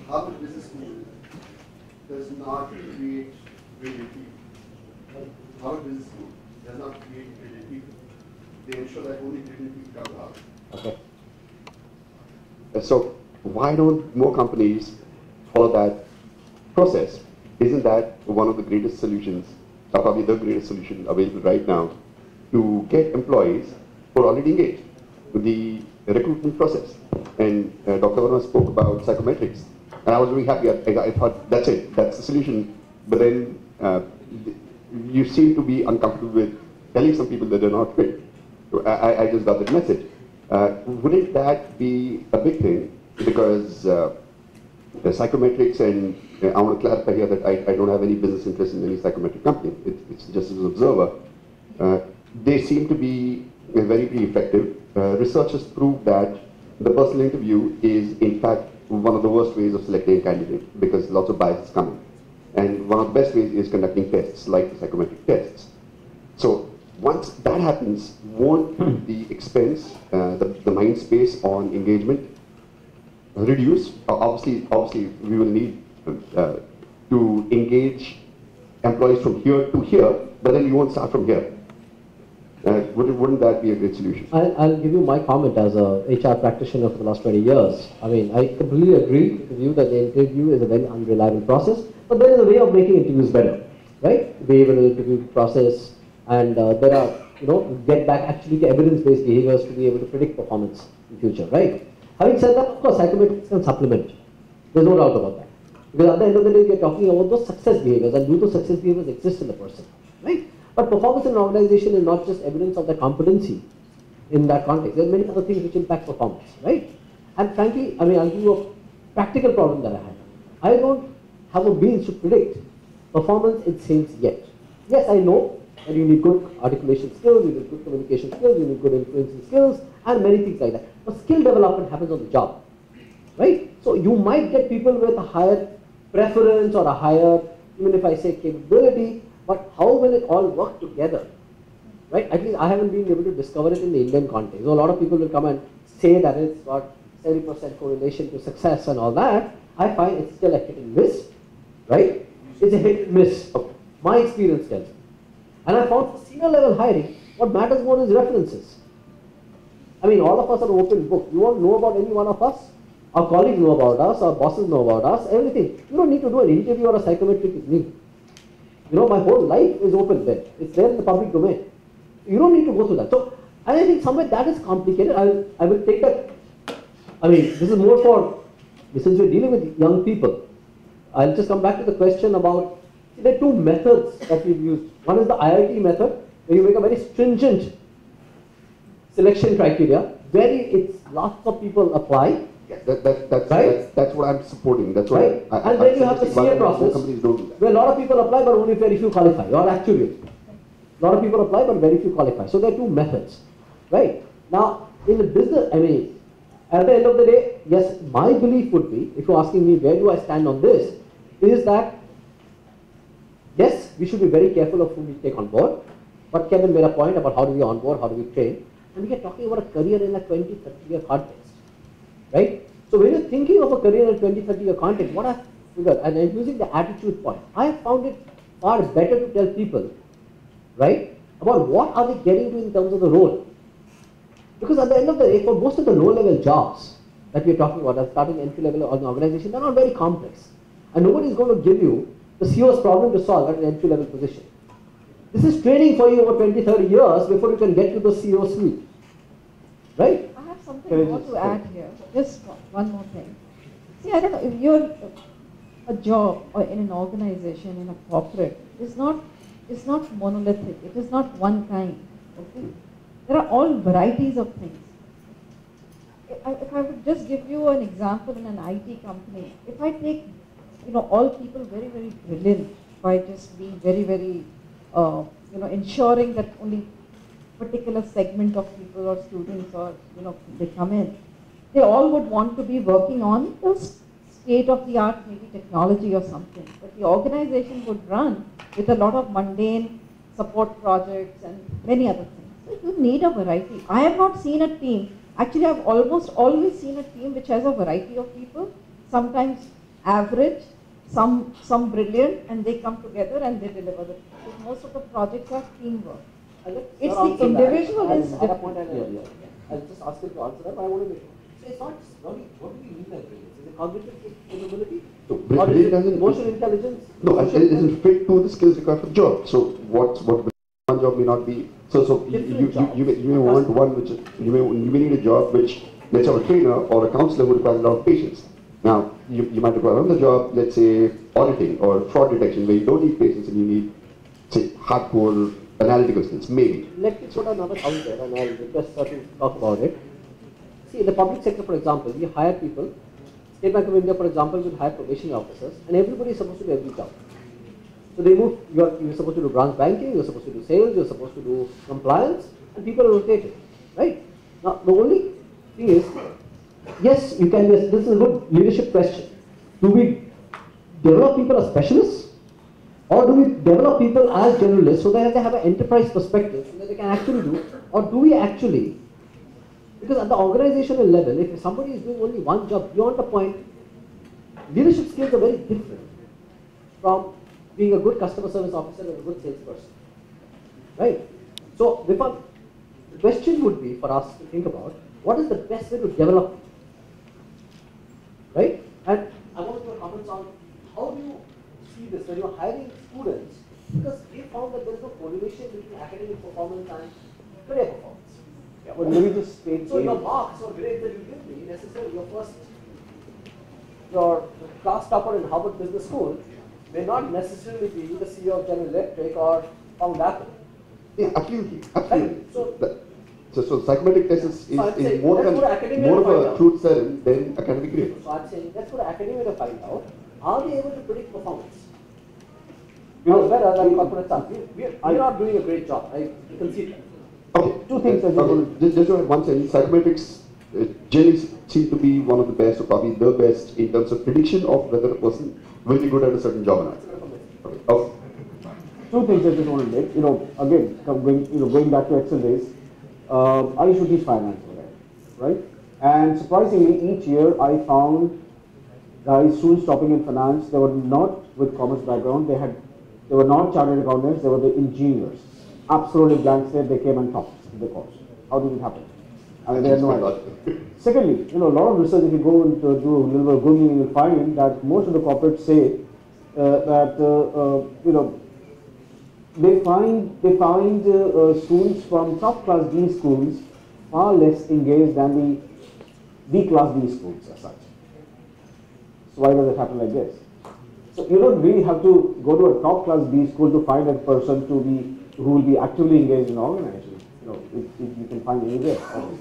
Harvard Business School does not create brilliant people. Harvard Business School does not create brilliant people. They ensure that only brilliant people come out. Okay. So why don't more companies follow that process? Isn't that one of the greatest solutions, or probably the greatest solution available right now, to get employees who are already engaged with the recruitment process? And Dr. Verma spoke about psychometrics, and I was very happy. I thought that's it, that's the solution. But then you seem to be uncomfortable with telling some people that they're not fit. So I just got that message. Wouldn't that be a big thing? Because the psychometrics, and I want to clarify here that I don't have any business interest in any psychometric company. It's just as an observer. They seem to be very effective. Researchers prove that the personal interview is, in fact, one of the worst ways of selecting a candidate because lots of bias is coming. And one of the best ways is conducting tests, like the psychometric tests. So once that happens, won't the expense, the mind space on engagement reduce? Obviously, we will need to engage employees from here to here, but then you won't start from here. Wouldn't that be a great solution? I'll give you my comment as a HR practitioner for the last 20 years. I mean, I completely agree with the view that the interview is a very unreliable process, but there is a way of making interviews better, right? Be able to interview process, and there are, get back actually to evidence-based behaviors to be able to predict performance in future, right? Having said that, of course, psychometrics can supplement. There's no doubt about that. Because at the end of the day, we're talking about those success behaviors, and do those success behaviors exist in the person, right? But performance in an organization is not just evidence of the competency in that context. There are many other things which impact performance, right? And frankly, I mean, I'll give you a practical problem that I have. I don't have a means to predict performance in sales yet. Yes, I know that you need good articulation skills, you need good communication skills, you need good influencing skills, and many things like that. But skill development happens on the job, right? So you might get people with a higher preference or a higher, even if I say capability, but how will it all work together, right? At least I haven't been able to discover it in the Indian context. So a lot of people will come and say that it's got 70% correlation to success and all that. I find it's still a hit and miss, right? It's a hit and miss. My experience tells me. And I found for senior level hiring, what matters more is references. I mean, all of us are an open book. You won't know about any one of us. Our colleagues know about us, our bosses know about us, everything. You don't need to do an interview or a psychometric with me. My whole life is open there. It's there in the public domain. You don't need to go through that. So, and I think somewhere that is complicated. I will take that. I mean, this is more for, since we're dealing with young people, I'll just come back to the question about, there are two methods that we've used. One is the IIT method, where you make a very stringent selection criteria, it's lots of people apply. Yes, that's what I'm supporting. That's right. And then you have the CA process, where a lot of people apply, but only very few qualify. Or actually, a lot of people apply, but very few qualify. So there are two methods, right? Now, in the business, I mean, at the end of the day, yes, my belief would be, if you're asking me where do I stand on this, is that, yes, we should be very careful of who we take on board. But Kevin made a point about how do we onboard, how do we train. And we are talking about a career in a 20, 30-year context. Right? So when you're thinking of a career in 20, 30-year context, what I figured, and I'm using the attitude point, I have found it far better to tell people, right, about what are they getting to in terms of the role. Because at the end of the day, for most of the low-level jobs that we're talking about, starting entry-level or an organization, they're not very complex. And nobody is going to give you the CEO's problem to solve at an entry-level position. This is training for you over 20, 30 years before you can get to the CEO suite. Right? Something more to add here. Just one more thing. See, I don't know, if you're a job or in an organization, in a corporate, it's not monolithic. It is not one kind. Okay? There are all varieties of things. If I would just give you an example in an IT company, if I take, all people very, very brilliant by just being very, very, ensuring that only particular segment of people or students or they come in, they all would want to be working on the state-of-the-art maybe technology or something. But the organization would run with a lot of mundane support projects and many other things. So you need a variety. I have not seen a team. Actually, I've almost always seen a team which has a variety of people, sometimes average, some brilliant, and they come together and they deliver the. Because most of the projects are teamwork. It's the individual is different. I'll just ask you to answer that, but I want to make sure. So it's not just what do we mean by brilliance? Is it cognitive capability? So Or is brilliant it doesn't emotional intelligence? No, it isn't fit to the skills required for the job. So what one job may not be. So you may want one which you may need a job which, let's say, a trainer or a counselor who requires a lot of patience. Now you might require another job, let's say auditing or fraud detection, where you don't need patience and you need, say, hardcore analytical skills. Maybe. Let me put another out there, and I'll request her to talk about it. See, in the public sector, for example, we hire people. State Bank of India, for example, will hire probation officers, and everybody is supposed to do every job. So they move, you're supposed to do branch banking, you're supposed to do sales, you're supposed to do compliance, and people are rotated, right? Now, the only thing is, yes, you can, this is a good leadership question. Do we develop people as specialists? Or do we develop people as generalists so that they have an enterprise perspective, so that they can actually do? Or do we actually, because at the organizational level, if somebody is doing only one job beyond the point, leadership skills are very different from being a good customer service officer or a good salesperson, right? So, the question would be for us to think about, what is the best way to develop people, right? And I want your comments on how do you see this when you're hiring students, because we found that there is no correlation between academic performance and career performance. Yeah, well, let me just state. So your marks or grades that you give me, necessarily your class topper in Harvard Business School may not necessarily be the CEO of General Electric or found Apple. Yeah, absolutely. Right? So psychometric test is saying, more let's go to academia of to find a out. truth serum than academic grade. So I'm saying, let's go to academia to find out, are they able to predict performance? You know, better than corporate staff. We're not doing a great job. I concede that. Okay, Two things I just want just to add one sentence. Psychometrics generally seem to be one of the best, or probably the best, in terms of prediction of whether a person will be good at a certain job or not. Okay. Two things I just want to make. You know, again, going back to Excel days, I used to teach finance, right? And surprisingly, each year I found students topping in finance. They were not with commerce background. They were not chartered accountants. They were the engineers. Absolutely blank slate. They came and topped the course. How did it happen? I mean, they had no idea. Secondly, a lot of research. If you go and do a little bit of Googling, you'll find that most of the corporates say they find students from top class B schools far less engaged than the B class B schools as such. So why does it happen like this? So you don't really have to go to a top class B school to find a person who will be actively engaged in organization. You can find anywhere.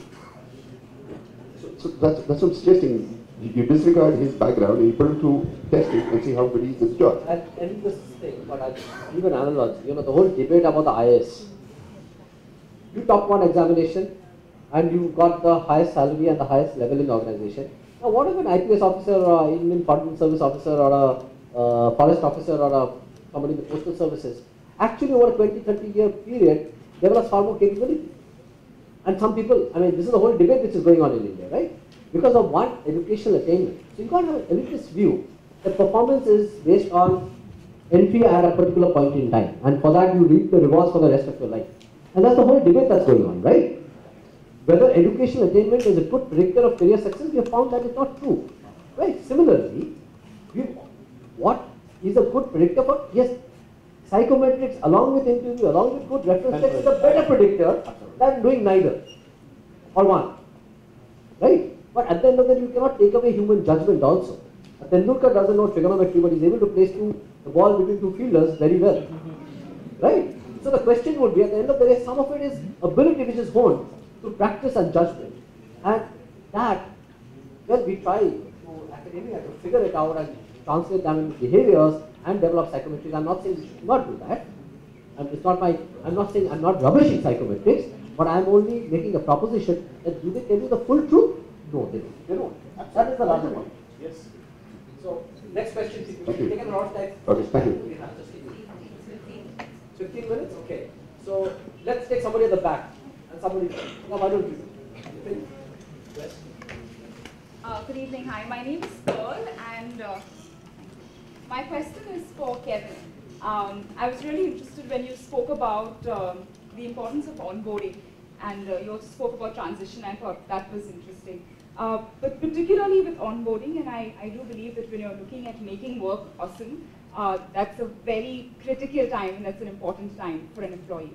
So that's what I'm suggesting. You disregard his background and you put him to test it and see how good he is at the job. I'll end this thing, but I'll give an analogy. The whole debate about the IAS. You top one examination and you got the highest salary and the highest level in the organization. Now, what if an IPS officer or an Indian Foreign Service officer or a forest officer or somebody in the postal services actually over a 20-30 year period develops far more capability? And some people, this is the whole debate which is going on in India, right? Because of one educational attainment. So you can't have an elitist view that performance is based on entry at a particular point in time, and for that you reap the rewards for the rest of your life. And that's the whole debate that's going on, right? Whether educational attainment is a good predictor of career success, we have found that it's not true, right? Similarly, what is a good predictor for? Yes, psychometrics along with interview, along with good reference checks is a better predictor than doing neither or one, right? But at the end of the day, you cannot take away human judgment also. Tendulkar doesn't know trigonometry, but he's able to place the ball between two fielders very well, right? So the question would be, at the end of the day, some of it is ability which is honed through practice and judgment, and that, well, we try to academia to figure it out and translate them into behaviors and develop psychometrics. I'm not saying we should not do that. I'm not saying I'm not rubbishing psychometrics, but I'm only making a proposition that do they tell you the full truth? No, they don't. They don't. That is the larger one. Yes. So, next question. We've taken a lot of time. Okay, thank you. We have just 15 minutes? Okay. So, let's take somebody at the back. And somebody, no, why don't you? Yes. Good evening. Hi, my name is Pearl, and My question is for Kevin. I was really interested when you spoke about the importance of onboarding, and you also spoke about transition. I thought that was interesting. But particularly with onboarding, and I do believe that when you're looking at making work awesome, that's a very critical time, and that's an important time for an employee.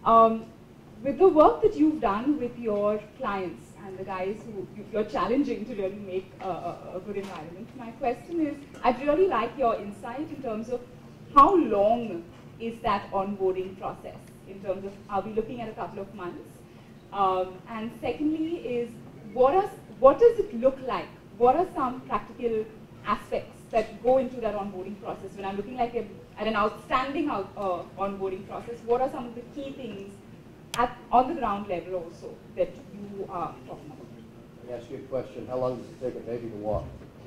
With the work that you've done with your clients and the guys who you're challenging to really make a good environment, my question is, I'd really like your insight in terms of how long is that onboarding process, in terms of, are we looking at a couple of months? And secondly is, what does it look like? What are some practical aspects that go into that onboarding process? When I'm looking at an outstanding onboarding process, what are some of the key things on the ground level also that you are talking about? Let me ask you a question. How long does it take a baby to walk?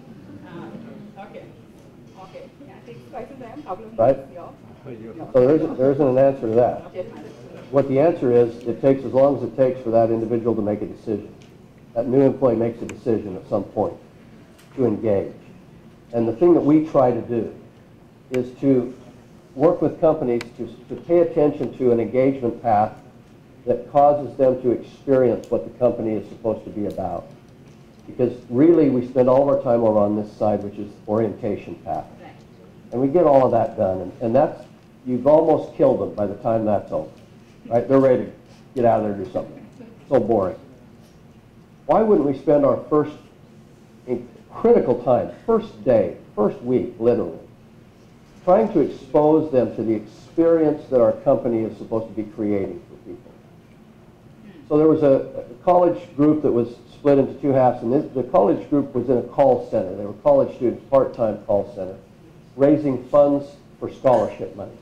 Okay. Yeah, it takes quite some time, a couple of Right? months, yeah. So there isn't an answer to that. Yes. What the answer is, it takes as long as it takes for that individual to make a decision. That new employee makes a decision at some point to engage. And the thing that we try to do is to work with companies to pay attention to an engagement path that causes them to experience what the company is supposed to be about. Because really we spend all of our time over on this side, which is orientation path. Right. And we get all of that done. And that's, you've almost killed them by the time that's over. Right? They're ready to get out of there and do something. So boring. Why wouldn't we spend our first critical time, first day, first week, literally, trying to expose them to the experience that our company is supposed to be creating for people? So there was a college group that was split into two halves, and the college group was in a call center. They were college students, part-time call center, raising funds for scholarship money.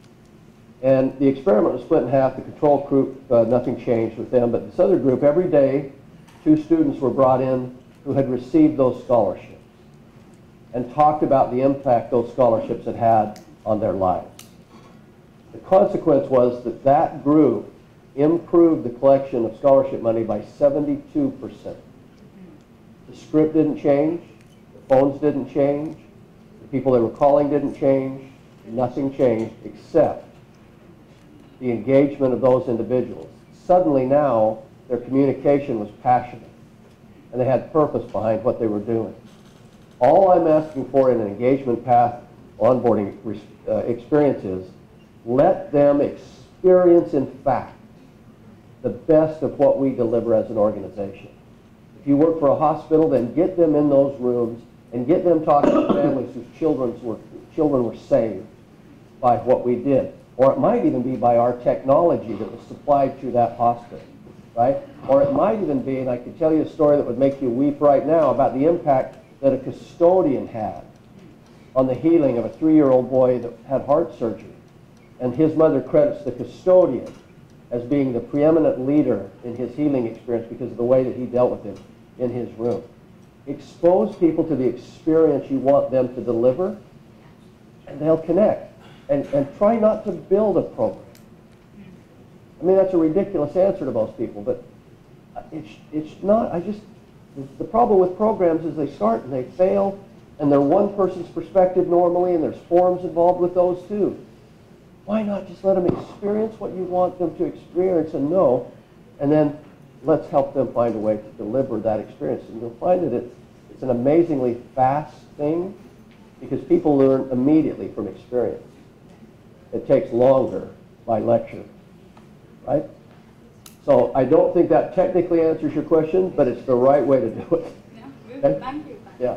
And the experiment was split in half. The control group, nothing changed with them, but this other group, every day, 2 students were brought in who had received those scholarships and talked about the impact those scholarships had had on their lives. The consequence was that that group improved the collection of scholarship money by 72%. The script didn't change, the phones didn't change, the people they were calling didn't change, nothing changed except the engagement of those individuals. Suddenly now, their communication was passionate, and they had purpose behind what they were doing. All I'm asking for in an engagement path onboarding experience is, let them experience in fact the best of what we deliver as an organization. If you work for a hospital, then get them in those rooms and get them talking to families whose children were saved by what we did. Or it might even be by our technology that was supplied to that hospital, right? Or it might even be, and I could tell you a story that would make you weep right now, about the impact that a custodian had on the healing of a 3-year-old boy that had heart surgery. And his mother credits the custodian as being the preeminent leader in his healing experience because of the way that he dealt with him in his room. Expose people to the experience you want them to deliver, and they'll connect. And try not to build a program. I mean, that's a ridiculous answer to most people, but it's not. The problem with programs is they start and they fail, and they're one person's perspective normally, and there's forums involved with those too. Why not just let them experience what you want them to experience and know, and then let's help them find a way to deliver that experience. And you'll find that it's an amazingly fast thing because people learn immediately from experience. It takes longer by lecture, right? So I don't think that technically answers your question, but it's the right way to do it. Yeah, good. Okay? Thank you. Yeah.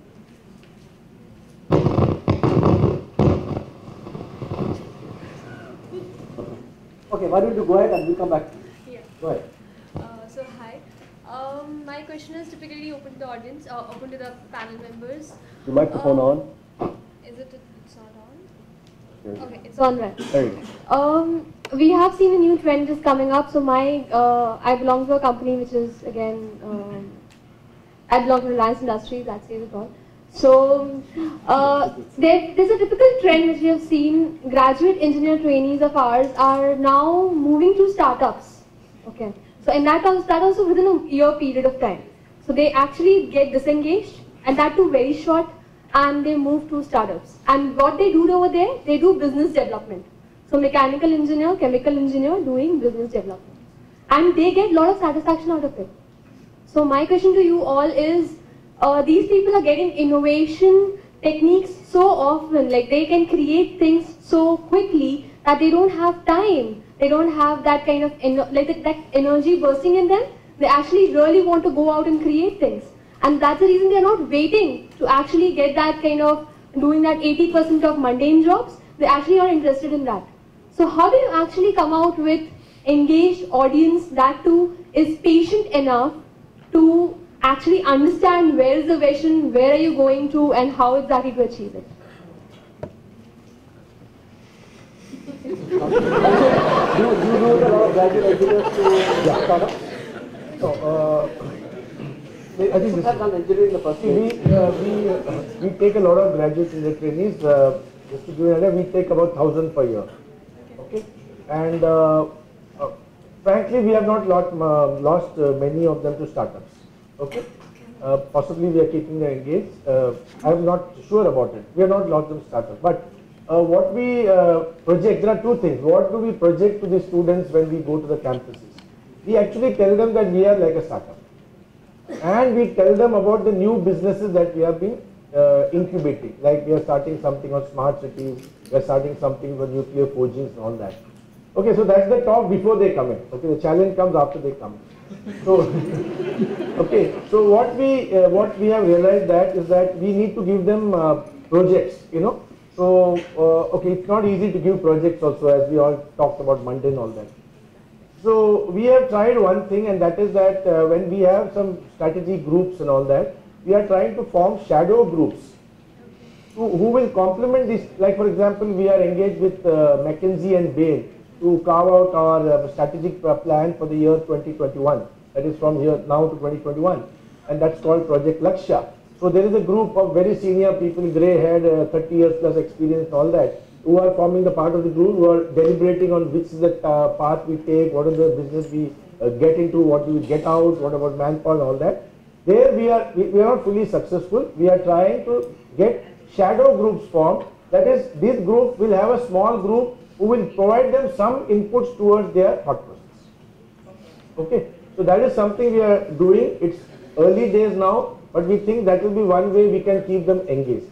Okay, why don't you go ahead and we'll come back. Yeah. Go ahead. So hi. My question is typically open to the audience, open to the panel members. Your microphone on? Is it? It's not on. Here. Okay, it's on right. There you go. We have seen a new trend is coming up. So I belong to a company which is again, I belong to Reliance Industries. That says it all. So there's a typical trend which we have seen. Graduate engineer trainees of ours are now moving to startups. Okay. So in that also within a year period of time. So they actually get disengaged, and that too very short. and they move to startups. And what they do over there, they do business development. So mechanical engineer, chemical engineer doing business development. And they get a lot of satisfaction out of it. So my question to you all is, these people are getting innovation techniques so often, like they can create things so quickly that they don't have time. They don't have that kind of that energy bursting in them. They actually really want to go out and create things. And that's the reason they're not waiting to actually get that kind of, doing that 80% of mundane jobs. They actually are interested in that. So how do you actually come out with engaged audience that too is patient enough to actually understand where is the vision, where are you going to, and how exactly to achieve it? You know a lot of graduate engineers to startups? So, I think this is engineering in the first place. We take a lot of graduates in the trainees. Just to give you an idea, we take about 1,000 per year. Okay, and frankly, we have not lost many of them to startups. Okay, possibly we are keeping them engaged. I am not sure about it. We have not lost them to startups, but what we project, there are two things. What do we project to the students when we go to the campuses? We actually tell them that we are like a startup. And we tell them about the new businesses that we have been incubating. Like we are starting something on smart cities, we are starting something for nuclear forgings and all that. Okay, so that's the talk before they come in. Okay, the challenge comes after they come in. So, okay, so what we have realized that is that we need to give them projects, you know. So, okay, it's not easy to give projects also, as we all talked about Monday and all that. So we have tried one thing, and that is that when we have some strategy groups and all that, we are trying to form shadow groups who will complement this. Like for example, we are engaged with McKinsey and Bain to carve out our strategic plan for the year 2021. That is from here now to 2021, and that's called Project Lakshya. So there is a group of very senior people, grey-haired, 30 years plus experience and all that, who are forming the part of the group, who are deliberating on which is the path we take, what is the business we get into, what do we get out, what about manpower and all that. There we are not fully successful. We are trying to get shadow groups formed. That is, this group will have a small group who will provide them some inputs towards their thought process. Okay, so that is something we are doing. It's early days now, but we think that will be one way we can keep them engaged.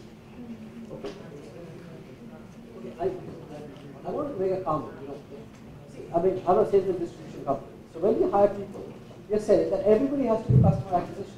I want to make a comment. See, I mean, I'm a sales and distribution company. So when we hire people, we are saying that everybody has to do customer acquisition,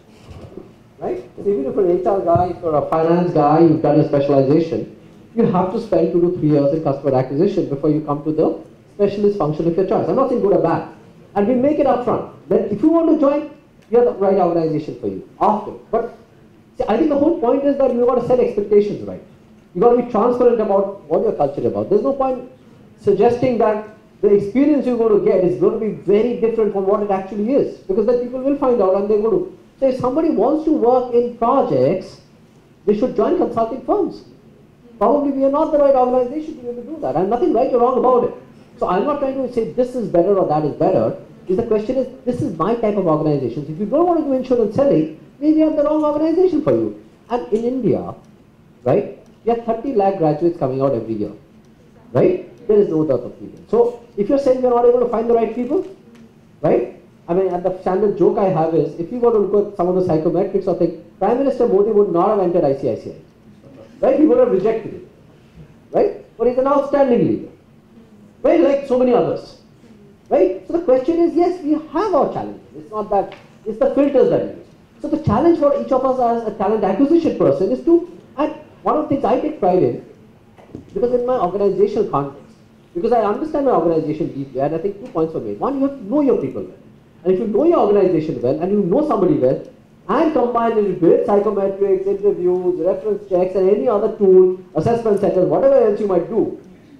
right? So even if you're an HR guy, if you're a finance guy, you've done a specialization, you have to spend 2 to 3 years in customer acquisition before you come to the specialist function of your choice. I'm not saying good or bad, and we make it up front. Then if you want to join, we are the right organization for you after. But see, I think the whole point is that you've got to set expectations right. You've got to be transparent about what your culture is about. There's no point suggesting that the experience you're going to get is going to be very different from what it actually is, because then people will find out and they're going to. So if somebody wants to work in projects, they should join consulting firms. Probably we are not the right organization to be able to do that, and nothing right or wrong about it. So I'm not trying to say this is better or that is better. The question is, this is my type of organization. If you don't want to do insurance selling, maybe you have the wrong organization for you. And in India, right, we have 30 lakh graduates coming out every year, right? There is no doubt of people. So if you're saying we're not able to find the right people, right? I mean, and the standard joke I have is, if you go to look at some of the psychometrics or things, Prime Minister Modi would not have entered ICICI, right? He would have rejected it, right? But he's an outstanding leader, right? Like so many others, right? So the question is, yes, we have our challenges. It's not that, it's the filters that we use. So the challenge for each of us as a talent acquisition person is to, and one of the things I take pride in, because in my organizational context, because I understand my organization deeply, and I think 2 points were made. One, you have to know your people well. And if you know your organization well, and you know somebody well, and combine it with psychometrics, interviews, reference checks, and any other tool, assessment centers, whatever else you might do,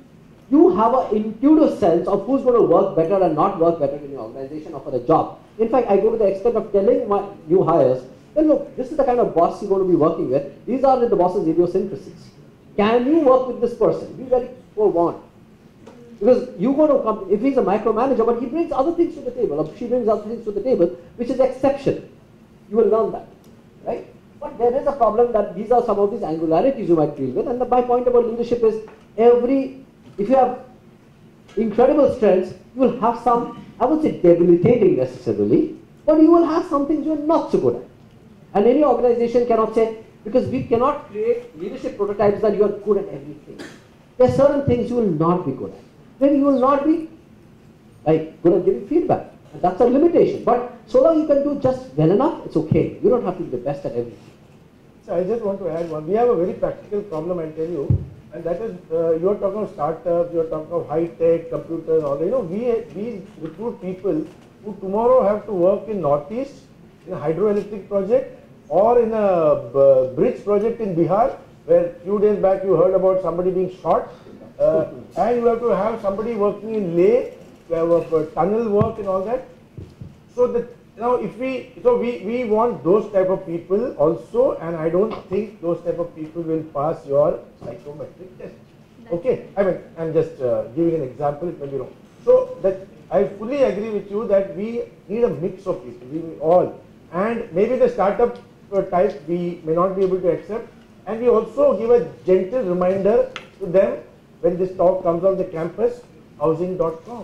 you have an intuitive sense of who's going to work better and not work better in your organization or for the job. In fact, I go to the extent of telling my new hires, then look, this is the kind of boss you're going to be working with. These are the boss's idiosyncrasies. Can you work with this person? Be very forewarned. Because you go to a company, if he's a micromanager, but he brings other things to the table, or she brings other things to the table, which is exception. You will learn that, right? But there is a problem that these are some of these angularities you might deal with. And my point about leadership is if you have incredible strengths, you will have some, I wouldn't say debilitating necessarily, but you will have some things you are not so good at. And any organization cannot say, because we cannot create leadership prototypes that you are good at everything. There are certain things you will not be good at. Maybe you will not be good at giving feedback. And that's a limitation. But so long you can do just well enough, it's okay. You don't have to be the best at everything. So I just want to add one. We have a very practical problem, I'll tell you, and that is you are talking of startups, you are talking of high-tech, computers, all. We recruit people who tomorrow have to work in Northeast, in a hydroelectric project, or in a bridge project in Bihar, where a few days back you heard about somebody being shot, and you have to have somebody working in Leh, we have tunnel work and all that. So that we want those type of people also, and I don't think those type of people will pass your psychometric test. Okay, I mean, I'm just giving an example, it may be wrong. So that I fully agree with you that we need a mix of people, we all, and maybe the startup type we may not be able to accept, and we also give a gentle reminder to them when this talk comes on the campus, housing.com.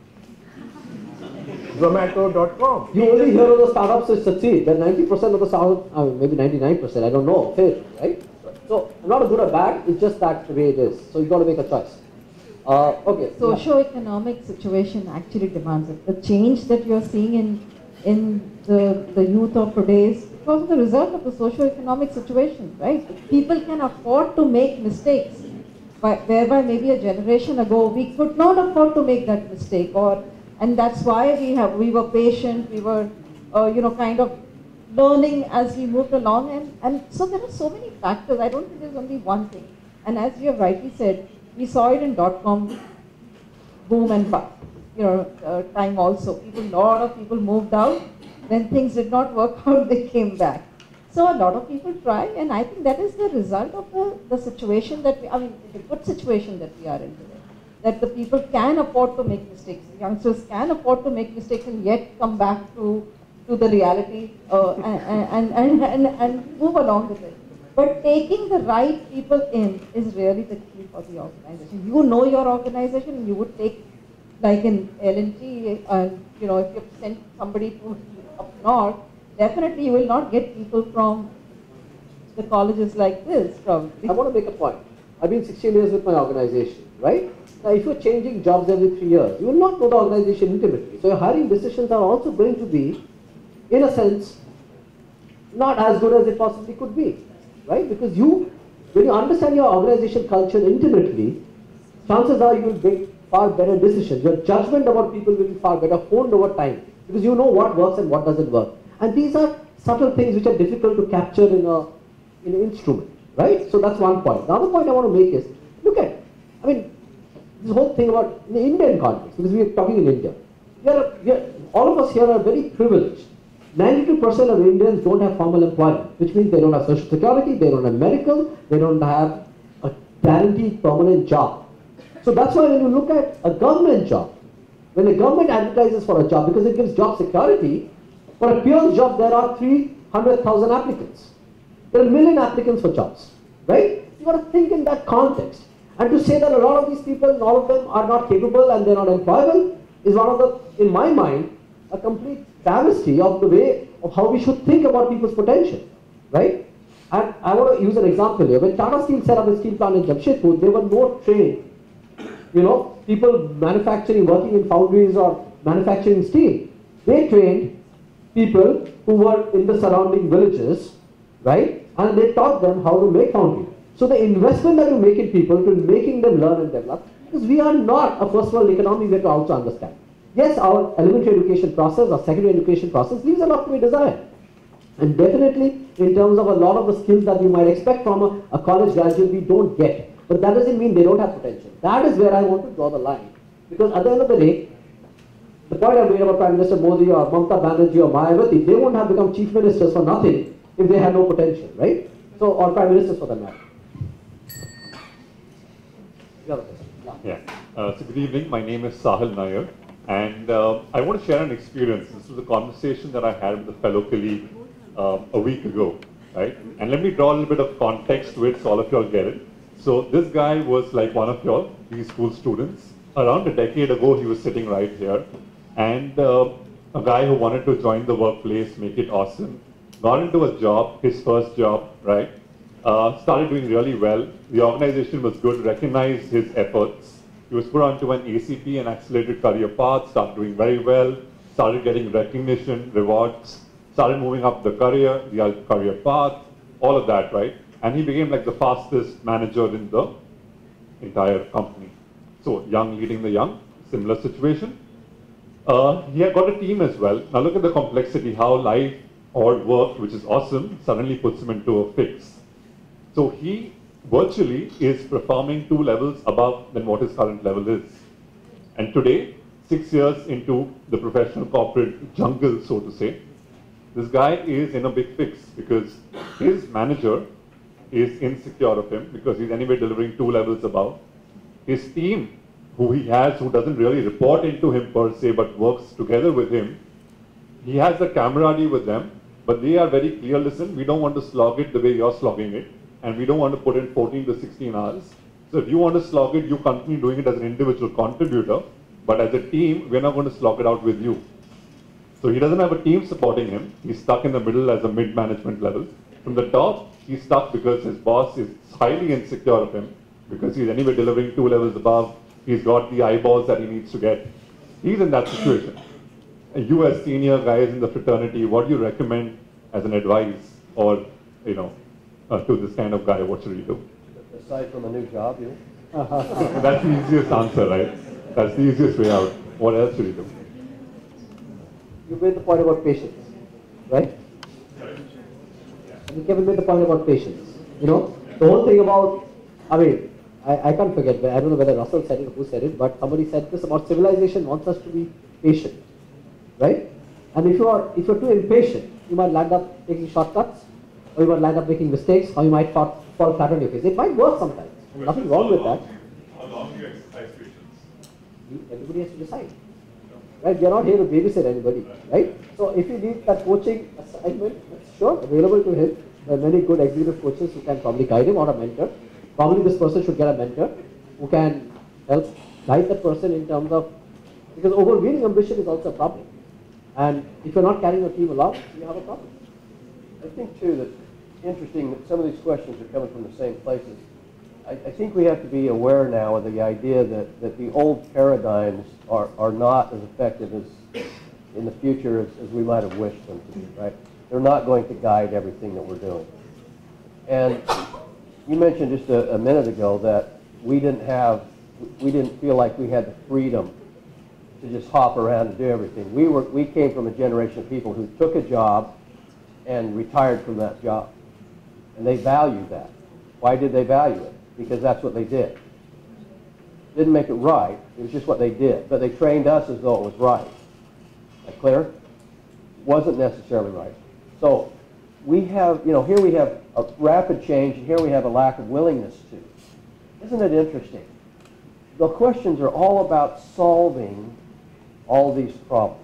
Zomato.com. You only hear of the startups which succeed. Then 90% of the startups, maybe 99%, I don't know, fail, right? So, not a good or bad, it's just that the way it is. So, you got to make a choice. Okay. Socio-economic situation actually demands it. The change that you're seeing in the youth of today is because of the result of the socio-economic situation, right? People can afford to make mistakes, whereby maybe a generation ago we could not afford to make that mistake, and that's why we were patient, we were kind of learning as we moved along, and so there are so many factors. I don't think there's only one thing. And as you have rightly said, we saw it in .com boom and bust, time also. A lot of people moved out. When things did not work out, they came back. So a lot of people try, and I think that is the result of the situation that the good situation that we are in today. That the people can afford to make mistakes. The youngsters can afford to make mistakes and yet come back to the reality and move along with it. But taking the right people in is really the key for the organization. You know your organization, you would take, like in L&T, and if you send somebody to up north, definitely you will not get people from the colleges like this. I want to make a point. I've been 16 years with my organization, right? Now, if you're changing jobs every 3 years, you will not know the organization intimately. So your hiring decisions are also going to be, in a sense, not as good as they possibly could be, right? Because when you understand your organization culture intimately, chances are you will make far better decisions. Your judgment about people will be far better honed over time, because you know what works and what doesn't work. And these are subtle things which are difficult to capture in an instrument, right? So that's one point. The other point I want to make is, look at, this whole thing about in the Indian context, because we are talking in India. All of us here are very privileged. 92% of Indians don't have formal employment, which means they don't have social security, they don't have medical, they don't have a guaranteed permanent job. So that's why when you look at a government job, when the government advertises for a job, because it gives job security, for a peon's job there are 300,000 applicants. There are 1 million applicants for jobs, right? You got to think in that context. And to say that a lot of these people, all of them are not capable and they're not employable is one of the, in my mind, a complete travesty of the way of how we should think about people's potential, right? And I want to use an example here. When Tata Steel set up a steel plant in Jamshedpur, there were no trained, people manufacturing, working in foundries or manufacturing steel. They trained people who were in the surrounding villages, right? And they taught them how to make foundry. So the investment that you make in people to making them learn and develop, because we are not a first world economy, we have to also understand. Yes, our elementary education process, our secondary education process leaves a lot to be desired. And definitely, in terms of a lot of the skills that we might expect from a college graduate, we don't get. But that doesn't mean they don't have potential. That is where I want to draw the line. Because at the end of the day, the point I made about Prime Minister Modi or Mamata Banerjee or Mayawati, they won't have become chief ministers for nothing if they had no potential, right? So, or prime ministers for that matter. Yeah. So good evening. My name is Sahil Nair, and I want to share an experience. This was a conversation that I had with a fellow colleague a week ago. right? And let me draw a little bit of context to it so all of you all get it. So this guy was like one of your preschool students. Around a decade ago, he was sitting right here. And a guy who wanted to join the workplace, make it awesome, got into a job, his first job, right? Started doing really well. The organization was good, recognized his efforts. He was put onto an ACP, an accelerated career path, started doing very well, started getting recognition, rewards, started moving up the career path, all of that, right? And he became like the fastest manager in the entire company. So young leading the young, similar situation. He had got a team as well. Now look at the complexity, how life or work, which is awesome, suddenly puts him into a fix. So he virtually is performing 2 levels above than what his current level is. And today, 6 years into the professional corporate jungle, so to say, this guy is in a big fix because his manager is insecure of him because he's anyway delivering 2 levels above. His team, who he has, who doesn't really report into him per se, but works together with him, he has the camaraderie with them, but they are very clear, listen, we don't want to slog it the way you're slogging it, and we don't want to put in 14 to 16 hours. So if you want to slog it, you continue doing it as an individual contributor, but as a team, we're not going to slog it out with you. So he doesn't have a team supporting him. He's stuck in the middle as a mid-management level. From the top, he's stuck because his boss is highly insecure of him, because he's anyway delivering 2 levels above. He's got the eyeballs that he needs to get. He's in that situation. And you as senior guys in the fraternity, what do you recommend as an advice or, to this kind of guy? What should he do? Aside from a new job, you? That's the easiest answer, right? That's the easiest way out. What else should he do? You made the point about patience, right? And Kevin made the point about patience. The whole thing about, I can't forget, I don't know whether Russell said it or who said it, but somebody said this about civilization wants us to be patient, right? And if you're too impatient, you might land up taking shortcuts, or you might land up making mistakes, or you might fall flat on your face. It might work sometimes. Nothing wrong with that. How long do you exercise patience? Everybody has to decide. Right? You're not here to babysit anybody, right? So if you need that coaching assignment, that's sure available to him. There are many good executive coaches who can probably guide him, or a mentor. Probably this person should get a mentor who can help guide that person in terms of, because overweening ambition is also a problem. And if you're not carrying your team along, you have a problem. I think too that interesting that some of these questions are coming from the same places. I think we have to be aware now of the idea that the old paradigms are not as effective as in the future as we might have wished them to be, right? They're not going to guide everything that we're doing. And you mentioned just a minute ago that we didn't feel like we had the freedom to just hop around and do everything. We came from a generation of people who took a job and retired from that job. And they valued that. Why did they value it? Because that's what they did. Didn't make it right, it was just what they did. But they trained us as though it was right. Is that clear? Wasn't necessarily right. So we have, here we have a rapid change, and here we have a lack of willingness to. Isn't it interesting? The questions are all about solving all these problems.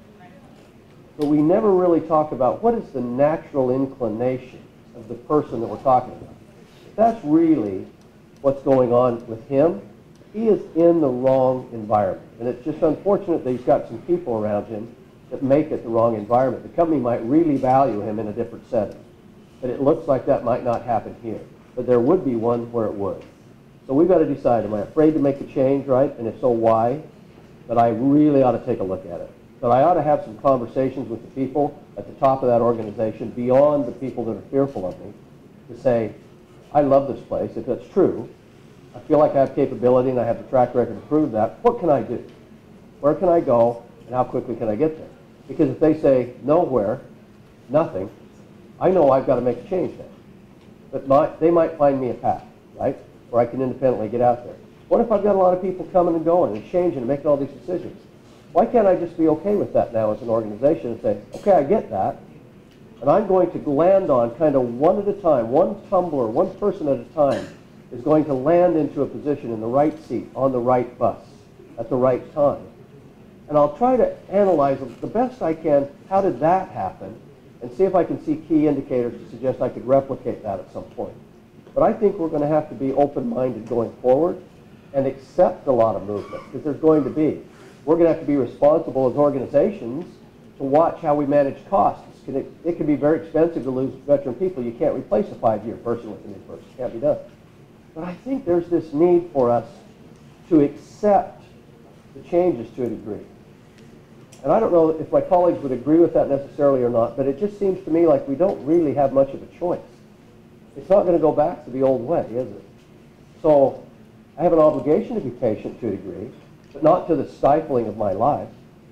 But we never really talk about what is the natural inclination of the person that we're talking about. If that's really what's going on with him, he is in the wrong environment. And it's just unfortunate that he's got some people around him that make it the wrong environment. The company might really value him in a different setting. But it looks like that might not happen here. But there would be one where it would. So we've got to decide, am I afraid to make a change, right? And if so, why? But I really ought to take a look at it. But I ought to have some conversations with the people at the top of that organization, beyond the people that are fearful of me, to say, I love this place. If that's true, I feel like I have capability and I have the track record to prove that. What can I do? Where can I go? And how quickly can I get there? Because if they say nowhere, nothing, I know I've got to make a change then. But they might find me a path, right? Where I can independently get out there. What if I've got a lot of people coming and going and changing and making all these decisions? Why can't I just be okay with that now as an organization and say, okay, I get that, and I'm going to land on kind of one at a time, one tumbler, one person at a time is going to land into a position in the right seat, on the right bus, at the right time. And I'll try to analyze the best I can, how did that happen? and see if I can see key indicators to suggest I could replicate that at some point. But I think we're going to have to be open-minded going forward and accept a lot of movement, because there's going to be. We're going to have to be responsible as organizations to watch how we manage costs. It can be very expensive to lose veteran people. You can't replace a 5-year person with a new person. It can't be done. But I think there's this need for us to accept the changes to a degree. And I don't know if my colleagues would agree with that necessarily or not, but it just seems to me like we don't really have much of a choice. It's not going to go back to the old way, is it? So I have an obligation to be patient to a degree, but not to the stifling of my life.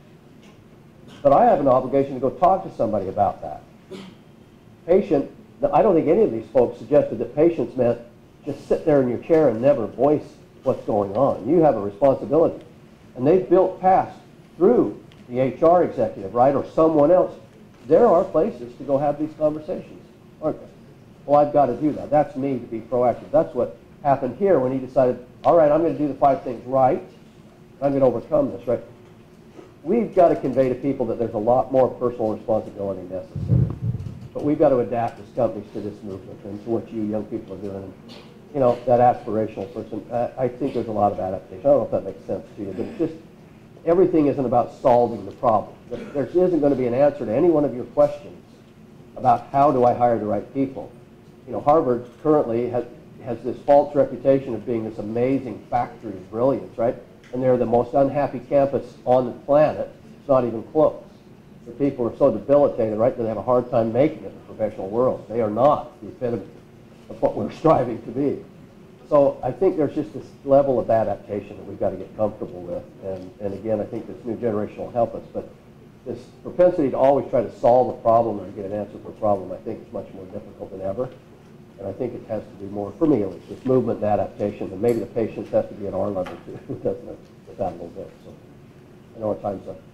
But I have an obligation to go talk to somebody about that. Patient, I don't think any of these folks suggested that patience meant just sit there in your chair and never voice what's going on. You have a responsibility. And they've built past through the HR executive, right, or someone else. There are places to go have these conversations, aren't there? Well, I've got to do that. That's me to be proactive. That's what happened here when he decided, all right, I'm going to do the 5 things right. I'm going to overcome this, right? We've got to convey to people that there's a lot more personal responsibility necessary. But we've got to adapt as companies to this movement and to what you young people are doing. And, you know, that aspirational person, I think there's a lot of adaptation. I don't know if that makes sense to you, but it's just, everything isn't about solving the problem. There isn't going to be an answer to any one of your questions about how do I hire the right people. You know, Harvard currently has this false reputation of being this amazing factory of brilliance, right? And they're the most unhappy campus on the planet. It's not even close. The people are so debilitated, right, that they have a hard time making it in the professional world. They are not the epitome of what we're striving to be. So I think there's just this level of adaptation that we've got to get comfortable with. And again, I think this new generation will help us. But this propensity to always try to solve a problem or get an answer for a problem, I think is much more difficult than ever. And I think it has to be more, for me at least, this movement and adaptation. And maybe the patience has to be at our level too, doesn't it, with that a little bit. So I know our time's up.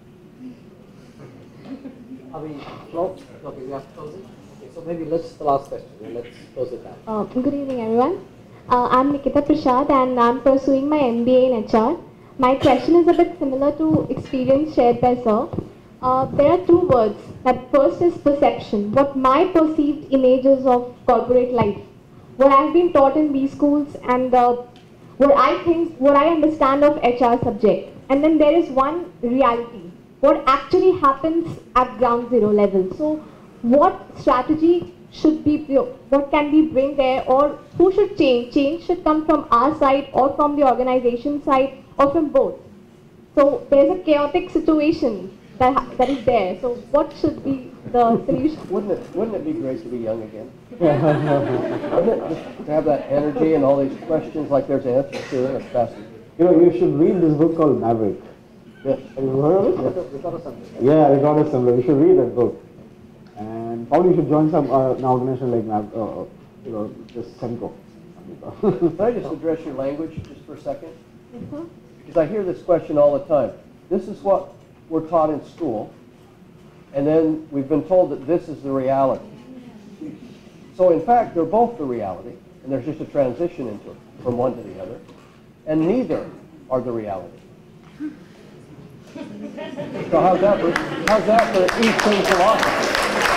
Are we close? Okay, we have to close it. Okay, so maybe let's the last question. Let's close it down. Good evening, everyone. I'm Nikita Prasad, and I'm pursuing my MBA in HR. My question is a bit similar to experience shared by Sir. There are 2 words. That first is perception. What my perceived images of corporate life, what I've been taught in B schools, and what I understand of HR subject. And then there is one reality. What actually happens at ground zero level. So what strategy should be, what can we bring there, or who should change? Change should come from our side or from the organization side or from both. So there's a chaotic situation that is there. So what should be the solution? Wouldn't it be great to be young again? Wouldn't it, just to have that energy and all these questions like there's answers to it? It's fascinating. You know, you should read this book called Maverick. Yes. Have you heard of it? Ricardo Semler. Yeah, Ricardo Semler. You should read that book. And probably you should join some an organization like this Semco. Can I just address your language just for a second? Because I hear this question all the time. This is what we're taught in school, and then we've been told that this is the reality. So in fact, they're both the reality, and there's just a transition into it from one to the other, and neither are the reality. So how's that for Eastern philosophy,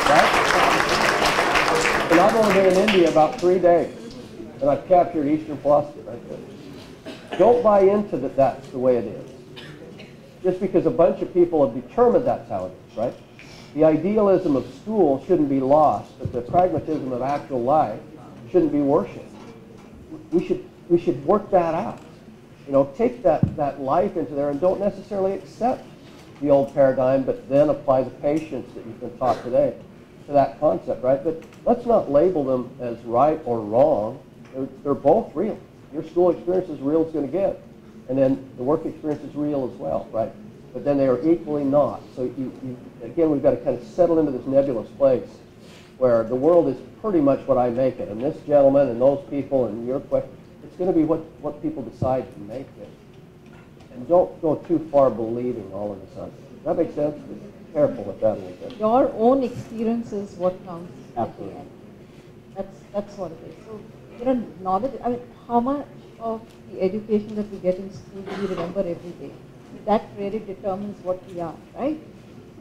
right? And I've only been in India about 3 days, and I've captured Eastern philosophy right there. Don't buy into that that's the way it is. Just because a bunch of people have determined that's how it is, right? The idealism of school shouldn't be lost, but the pragmatism of actual life shouldn't be worshipped. We should work that out. You know, take that life into there and don't necessarily accept the old paradigm, but then apply the patience that you've been taught today to that concept, right? But let's not label them as right or wrong. They're both real. Your school experience is real, it's going to get. And then the work experience is real as well, right? But then they are equally not. So again, we've got to kind of settle into this nebulous place where the world is pretty much what I make it. And this gentleman and those people and your question, it's going to be what people decide to make it. And don't go too far believing all of this. Does that make sense? Be careful with that a little bit. Your own experience is what counts. Absolutely. That's what it is. So, you know, knowledge, I mean, how much of the education that we get in school do we remember every day? That really determines what we are, right?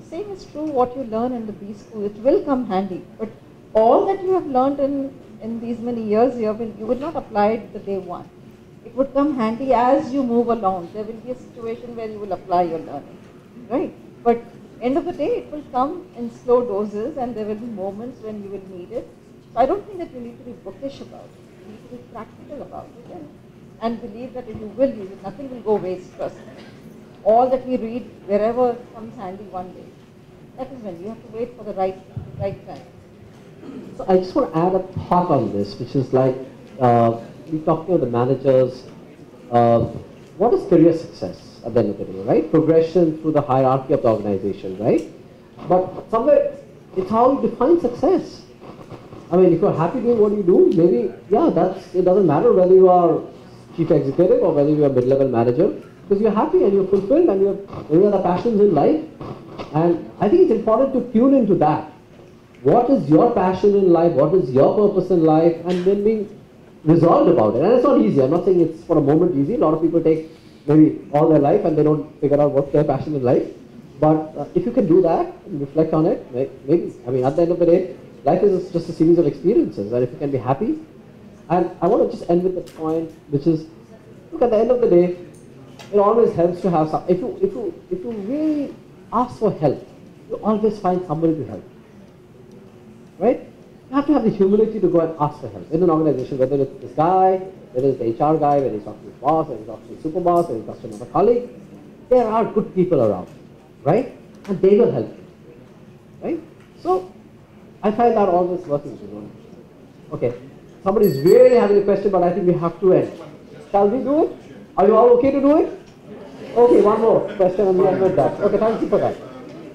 same is true what you learn in the B school. It will come handy. But all that you have learned in these many years here, you will not apply it the day one. It would come handy as you move along. There will be a situation where you will apply your learning, right? But end of the day, it will come in slow doses, and there will be moments when you will need it. So I don't think that you need to be bookish about it. You need to be practical about it and believe that you will use it. Nothing will go waste, trust me. All that we read, wherever comes handy one day. That is when you have to wait for the right time. So I just want to add a thought on this, which is like, we talked about the managers, what is career success at the end of the day, right? Progression through the hierarchy of the organization, right? But somewhere, it's how you define success. I mean, if you're happy doing what you do, maybe, yeah, it doesn't matter whether you are chief executive or whether you are mid-level manager, because you're happy and you're fulfilled and you have any other passions in life. And I think it's important to tune into that. What is your passion in life? What is your purpose in life? And then being resolved about it. And it's not easy. I'm not saying it's for a moment easy. A lot of people take maybe all their life and they don't figure out what's their passion in life. But if you can do that and reflect on it, maybe, I mean, at the end of the day, life is just a series of experiences. And if you can be happy. And I want to just end with the point, which is, look, at the end of the day, it always helps to have some, if you really ask for help, you always find somebody to help. Right? You have to have the humility to go and ask for help in an organization, whether it's this guy, whether it's the HR guy, whether he's talking to his boss, whether he's talking to his super boss, whether he's talking to another colleague. There are good people around, right? And they will help you, right? So, I find that always working. Okay, somebody's really having a question, but I think we have to end. Shall we do it? Are you all okay to do it? Okay, one more question and we end with that. Okay, thank you for that.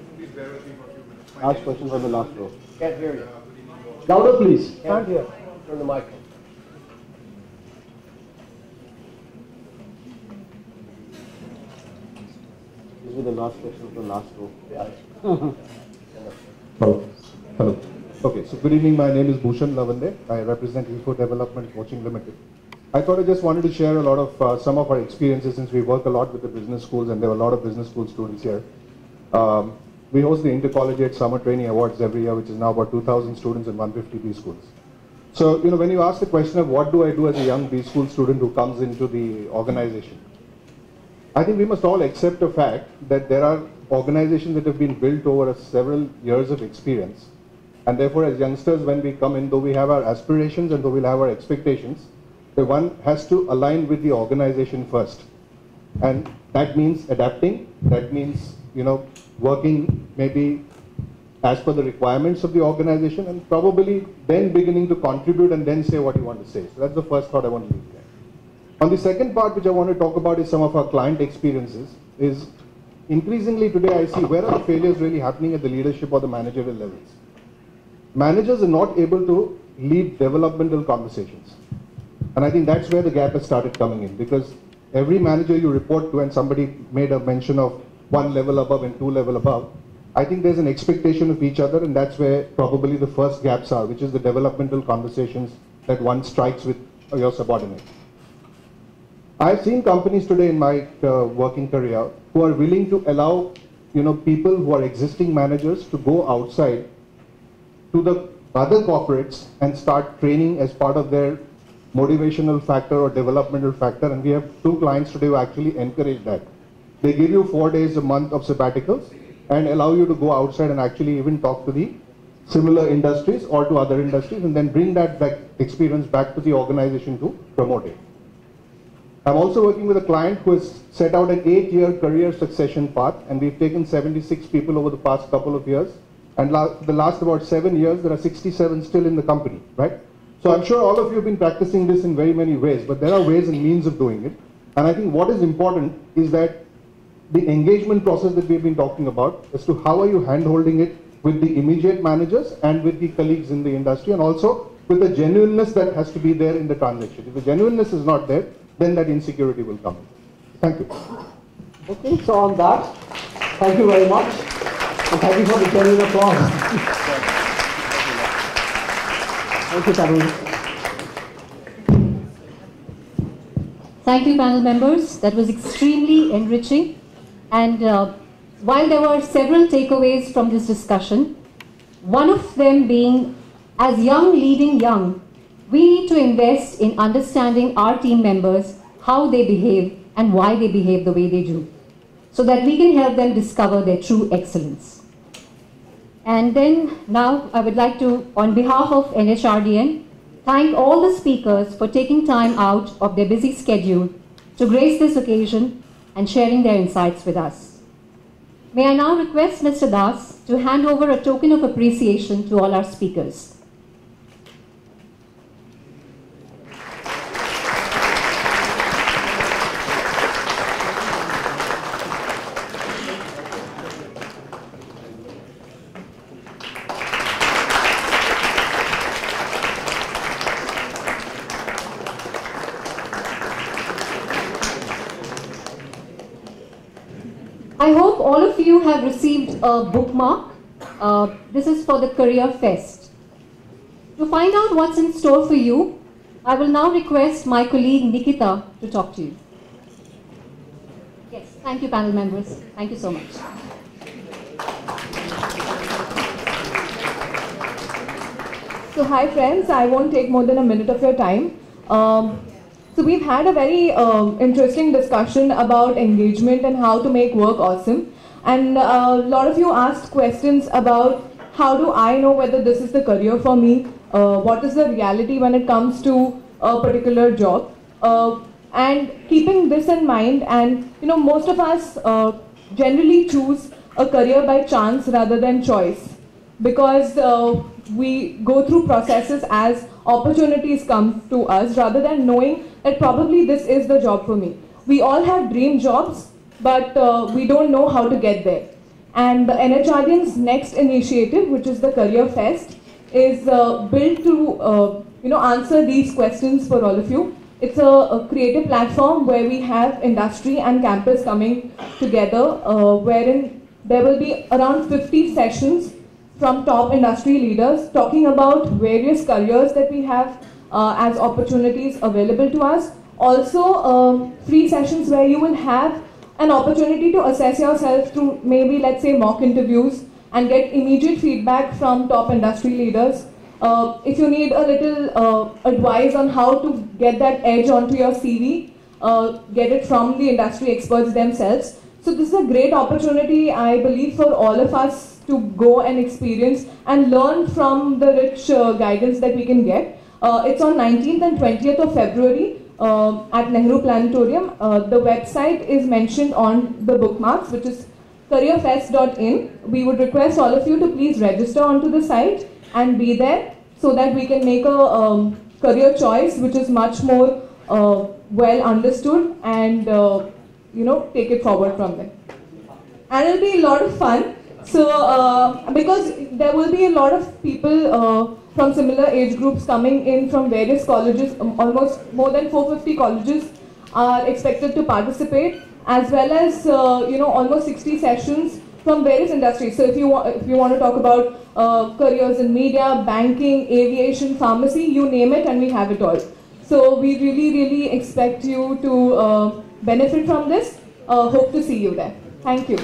Ask questions on the last row. Can't hear you. Louder, please. Can't hear. Turn the mic on. This will be the last question of the last row. Hello. Hello. Okay, so good evening. My name is Bhushan Lavande. I represent Info Development Coaching Limited. I thought I just wanted to share a lot of some of our experiences, since we work a lot with the business schools and there are a lot of business school students here. We host the Intercollegiate Summer Training Awards every year, which is now about 2,000 students in 150 B schools. So, when you ask the question of what do I do as a young B school student who comes into the organization, I think we must all accept the fact that there are organizations that have been built over several years of experience. And therefore, as youngsters, when we come in, though we have our aspirations and though we'll have our expectations, the one has to align with the organization first. And that means adapting, that means, working maybe as per the requirements of the organization, and probably then beginning to contribute and then say what you want to say. So that's the first thought I want to leave there. On the second part, which I want to talk about, is some of our client experiences. Is increasingly today I see where are the failures really happening at the leadership or the managerial levels. Managers are not able to lead developmental conversations. And I think that's where the gap has started coming in, because every manager you report to, and somebody made a mention of one level above and two level above, I think there's an expectation of each other, and that's where probably the first gaps are, which is the developmental conversations that one strikes with your subordinate. I've seen companies today in my working career who are willing to allow people who are existing managers to go outside to the other corporates and start training as part of their motivational factor or developmental factor, and we have 2 clients today who actually encourage that. They give you 4 days a month of sabbaticals and allow you to go outside and actually even talk to the similar industries or to other industries, and then bring that experience back to the organization to promote it. I'm also working with a client who has set out an 8-year career succession path, and we've taken 76 people over the past couple of years, and the last about 7 years there are 67 still in the company, right? So I'm sure all of you have been practicing this in very many ways, but there are ways and means of doing it. And I think what is important is that the engagement process that we've been talking about as to how are you hand-holding it with the immediate managers and with the colleagues in the industry, and also with the genuineness that has to be there in the transaction. If the genuineness is not there, then that insecurity will come in. Thank you. Okay, so on that, thank you very much. And thank you for the genuine applause. Thank you, Tarun. Thank you, panel members. That was extremely enriching. And while there were several takeaways from this discussion, one of them being, as young leading young, we need to invest in understanding our team members, how they behave and why they behave the way they do, so that we can help them discover their true excellence. And then now I would like to, on behalf of NHRDN, thank all the speakers for taking time out of their busy schedule to grace this occasion and sharing their insights with us. May I now request Mr. Das to hand over a token of appreciation to all our speakers. I hope all of you have received a bookmark. This is for the Career Fest. To find out what's in store for you, I will now request my colleague Nikita to talk to you. Yes, thank you panel members. Thank you so much. So hi friends, I won't take more than a minute of your time. So we've had a very interesting discussion about engagement and how to make work awesome. And a lot of you asked questions about how do I know whether this is the career for me, what is the reality when it comes to a particular job. And keeping this in mind, and most of us generally choose a career by chance rather than choice, because we go through processes as opportunities come to us rather than knowing that probably this is the job for me. We all have dream jobs, but we don't know how to get there. And the NHRDN's next initiative, which is the Career Fest, is built to answer these questions for all of you. It's a creative platform where we have industry and campus coming together, wherein there will be around 50 sessions from top industry leaders talking about various careers that we have as opportunities available to us. Also, free sessions where you will have an opportunity to assess yourself through maybe, let's say, mock interviews and get immediate feedback from top industry leaders. If you need a little advice on how to get that edge onto your CV, get it from the industry experts themselves. So this is a great opportunity, I believe, for all of us to go and experience and learn from the rich guidance that we can get. It's on 19th and 20th of February at Nehru Planetarium. The website is mentioned on the bookmarks, which is careerfest.in. We would request all of you to please register onto the site and be there so that we can make a career choice which is much more well understood and take it forward from there. And it'll be a lot of fun. So because there will be a lot of people from similar age groups coming in from various colleges, almost more than 450 colleges are expected to participate, as well as almost 60 sessions from various industries. So if you want to talk about careers in media, banking, aviation, pharmacy, you name it, and we have it all. So we really expect you to benefit from this. Hope to see you there. Thank you.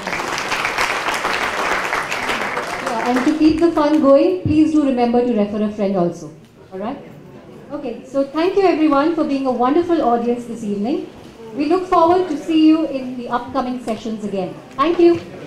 And to keep the fun going, please do remember to refer a friend also. Alright? Okay, so thank you everyone for being a wonderful audience this evening. We look forward to see you in the upcoming sessions again. Thank you.